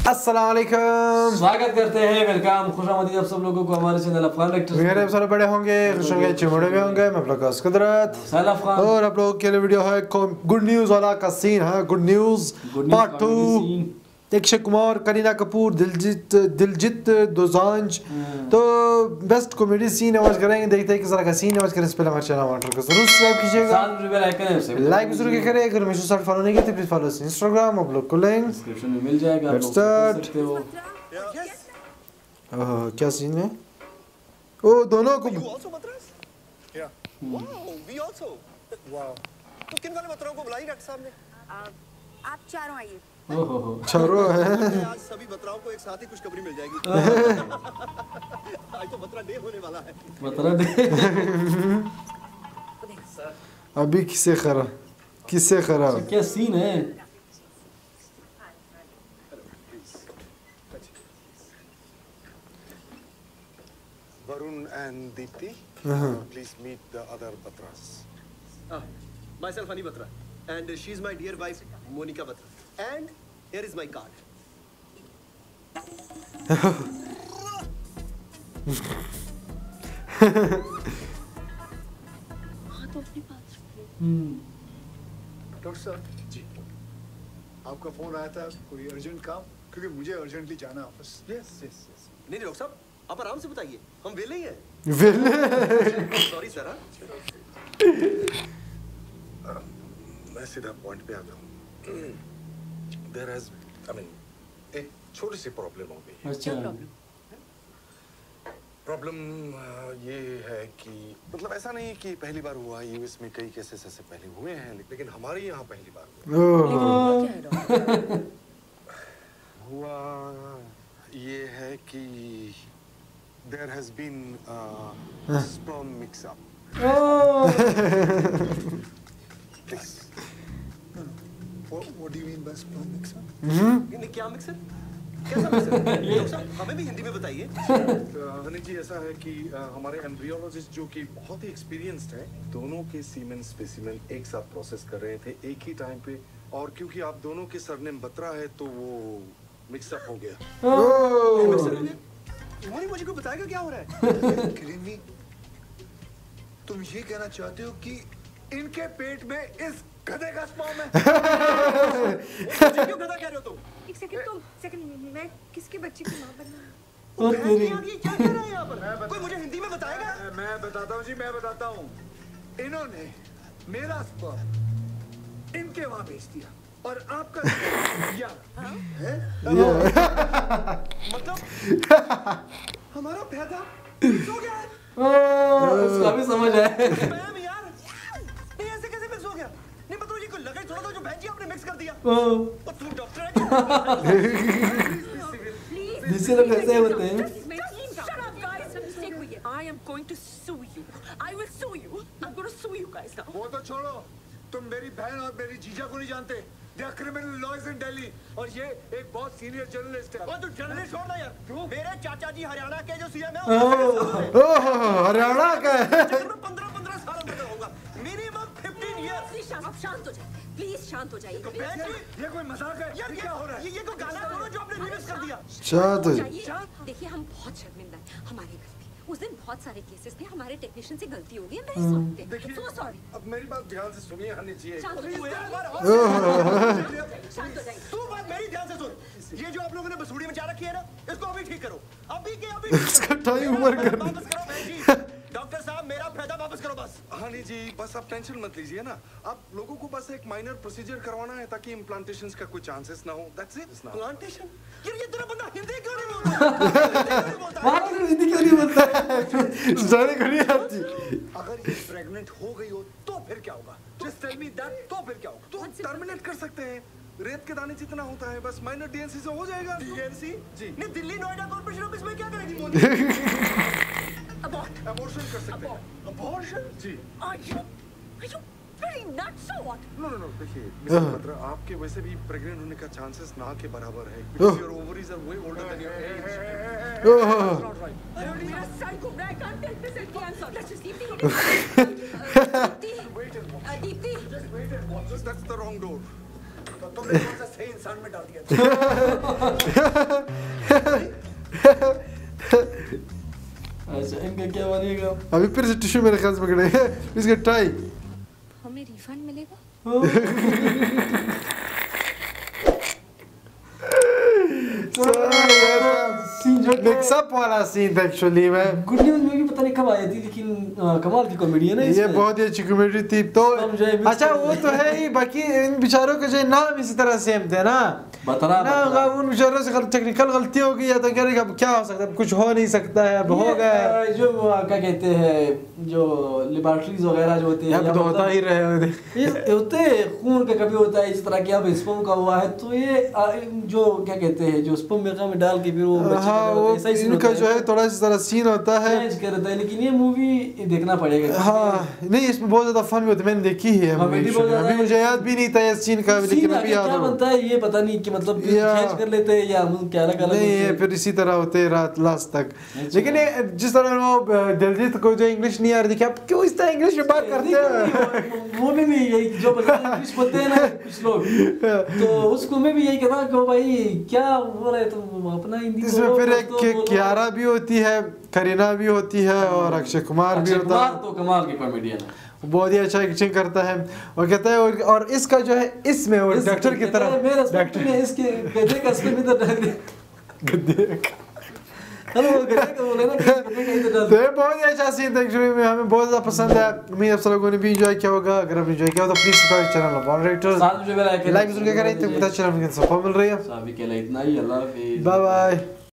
अस्सलाम वालेकुम, स्वागत करते हैं, वेलकम, खुशामदीद आप सब लोगों को हमारे चैनल अफगान रेक्टर्स। मेरे एपिसोड बड़े होंगे, खुश होंगे, चिमड़े भी होंगे। मैं प्लस कुदरत और आप लोगों के लिए वीडियो है गुड न्यूज़ वाला का सीन है। Good news part 2। Akshay Kumar, Kareena Kapoor, Diljit Dosanjh. तो बेस्ट कॉमेडी सीन आवाज करेंगे, देखते हैं किस तरह का सीन आवाज करें। इससे पहले हमारे चैनल को जरूर सब्सक्राइब कीजिएगा, लाइक भी जरूर करें। अगर हमें साथ फॉलो नहीं करते प्लीज फॉलो अस इंस्टाग्राम, आप लोग को लिंक डिस्क्रिप्शन में मिल जाएगा, आप लोग देख सकते हो। क्या सीन है? ओ दोनों को तो किन वाले बतराओं को बुलाई डॉक्टर साहब ने? आप चारों आइए। चारों है। आज सभी बतराओं को एक साथ ही खुशखबरी मिल जाएगी। आज तो बतरा डे होने वाला है। बतरा दे। अभी किससे खरा क्या सीन है? Varun and Deepti, please meet the other Batras. Myself Ani Batra, and she's my dear wife Monica Batra. And here is my card. Doctor साहब जी, आपका फोन आया था, कोई अर्जेंट काम? क्योंकि मुझे अर्जेंटली जाना है ऑफिस। Yes. नहीं डॉक्टर साहब, आप आराम से बताइए, हम वेले ही हैं। Sorry sir. मैं सीधा पॉइंट पे आता हूँ। There has, I mean, एक छोटी सी प्रॉब्लम हो गई। अच्छा, प्रॉब्लम ये है कि मतलब ऐसा नहीं कि पहली बार हुआ, यूएस में कई केसेस ऐसे पहले हुए हैं, लेकिन हमारे यहाँ पहली बार हुआ ये है कि there has been sperm mix up. Please. What do you mean by sperm mix up? ये क्या मिक्सर? कैसा मिक्सर? हमें भी हिंदी में बताइए। हनी जी, ऐसा है कि हमारे एम्ब्रियोलॉजिस्ट जो कि बहुत ही एक्सपीरियंस्ड है, दोनों के सीमेन स्पेसिमेन एक साथ प्रोसेस कर रहे थे एक ही टाइम पे, और क्योंकि आप दोनों के सरनेम बत्रा है तो वो मिक्सअप हो गया। मुझे को बताएगा क्या हो रहा है? किरिमी, तुम ये कहना चाहते हो कि इनके पेट में इस गधे का स्पर्म है? क्यों गधा कह रहे हो तुम? एक सेकंड, मैं किसके बच्चे की माँ बनना? ये क्या कह रहा है यहाँ पर? कोई मुझे हिंदी में बताएगा? मैं बताता हूँ जी, मैं बताता हूँ। इन्होंने मेरा स्पर्म इनके वहाँ भेज दिया और आपका मतलब हमारा पैदा हो गया है। उसका भी समझ है। मैम यार, ये ऐसे कैसे मिक्स हो गया? नहीं मतलब ये कोई लगा ही थोड़ा था जो बहन जी आपने मिक्स कर दिया। और तू डॉक्टर है क्या? जिससे लोग ऐसे होते हैं। I am going to sue you. I will sue you. I'm going to sue you guys now. वो तो छोड़ो, तुम मेरी बहन और मेरी जीजा को नहीं जानते। They are criminal lawyers in Delhi और ये एक बहुत सीनियर जर्नलिस्ट है। और तू जर्नलिस्ट छोड़ ना यार। मेरे चाचा जी हरियाणा के जो सीएम है, हरियाणा का 15 साल अंदर होगा। Minimum 15 years। प्लीज शांत हो जाइए। प्लीज शांत हो जाइए। बहन जी, ये कोई मजाक है? यार क्या हो रहा है? ये कोई गाना सुनो जो आपने रिमिक्स कर दिया। देखिए, हम बहुत शर्मिंदा हैं। हमारे घर पे उस दिन बहुत सारे केसेस थे, हमारे टेक्नीशियन से गलती हो गई, I'm very sorry. So sorry. अब मेरी बात ध्यान से सुनिए हनी जी। शांत हो जाइए। तू बात मेरी ध्यान से सुन। ये जो आप लोगों ने बसूड़ी में जा रखी है ना, इसको अभी ठीक करो। अभी के अभी इसका टाइम ओवर कर दो। वापस करो बहन जी। डॉक्टर साहब, मेरा फायदा वापस करो बस। हनी जी, बस आप टेंशन मत लीजिए ना। आप लोगों को बस एक माइनर प्रोसीजर करवाना है ताकि इम्प्लांटेशंस का कोई चांसेस ना हो। That's it. प्लांटेशन? ये तेरा बंदा हिंदी क्यों नहीं बोलता? हिंदी क्यों नहीं बोलता है? जाने को नहीं आती। अगर ये प्रेग्नेंट हो गई हो तो फिर क्या होगा? Just tell me that, तो फिर क्या होगा? तो टर्मिनेट कर सकते हैं। रेत के दाने जितना होता है, बस माइनर डीएनसी से हो जाएगा। डीएनसी? जी। नहीं, दिल्ली नोएडा कॉर्पोरेशन ऑफिस में क्या करेगी मोदी? अबॉर्शन कर सकते हैं। अबॉर्शन? जी। Are you very nuts or what? No, देखिए मिस्टर बत्रा, आपके वैसे भी प्रेग्नेंट होने का चांसेस ना के बराबर है, because your ovaries are way older than your age. Not right. मेरा psycho, I can't take this anymore. I'm sorry. Let's just leave the Deepti. Wait and watch. Deepti. Just wait and watch. That's the wrong door. तो तुमने कौन सा सही इंसान में डाल दिया? अच्छा इनका क्या बनेगा? अभी फिर से टिश्यू मेरे ख्याल से पकड़े हैं इसके टाई। हमें रिफंड मिलेगा? सीन जो मिक्सअप वाला सीन था एक्चुअली में। गुड न्यूज मूवी पता नहीं कब आई थी, लेकिन कमाल की कॉमेडी है ना ये इसमें। बहुत ही अच्छी कॉमेडी थी। तो अच्छा वो तो है ही, बाकी इन बेचारों के जो नाम इसी तरह सेम थे ना, बतरा ना उन बेचारों से टेक्निकल गलती हो गई या तो क्या अब क्या हो सकता है, कुछ हो नहीं सकता है, अब हो गया। जो क्या कहते हैं जो लेबोरेटरीज वगैरह जो होती है अब तो होता ही रहे होते ये होते खून का कभी होता है इस तरह की, अब स्पर्म का हुआ है तो ये जो क्या कहते हैं जो स्पर्म में डाल के फिर वो हाँ वो इनका जो है थोड़ा इस तरह सीन होता है, करता है। लेकिन ये मूवी देखना पड़ेगा। हाँ नहीं इसमें बहुत ज्यादा फन भी होता है, मैंने देखी है अभी, मुझे याद भी नहीं था ये सीन का, लेकिन अभी याद क्या बनता है ये पता नहीं कि मतलब चेंज कर लेते हैं या क्या अलग अलग नहीं है, फिर इसी तरह होते हैं रात लास्ट तक। लेकिन जिस तरह वो दिलजीत को जो इंग्लिश नहीं आ रही थी, आप क्यों इस तरह इंग्लिश में बात करते हैं? वो भी यही जो इंग्लिश बोलते हैं ना कुछ लोग, तो उसको मैं भी यही कहता कि भाई क्या हो रहा है तुम अपना हिंदी। इसमें फिर एक कियारा भी होती है, करीना भी होती है और अक्षय कुमार भी होता है। तो कमाल की कॉमेडियन है, बहुत ही अच्छा एक्टिंग करता है और कहता है और इसका जो है इसमें वो डॉक्टर की तरह डॉक्टर ने इसके गधे का स्पेल में तो डाल दिया गद्दे हेलो गधे का बोले ना गधे का इधर डाल तो ये बहुत ही अच्छा सीन था एक्चुअली में, हमें बहुत ज़्यादा पसंद है। उम्मीद आप सब लोगों ने भी एंजॉय किया होगा। अगर आप एंजॉय किया हो तो प्लीज सब्सक्राइब चैनल मॉडरेटर साथ में जो लाइक जरूर करें, तो चैनल में सपोर्ट मिल रही है। सभी के लिए इतना ही, अल्लाह हाफिज़, बाय बाय।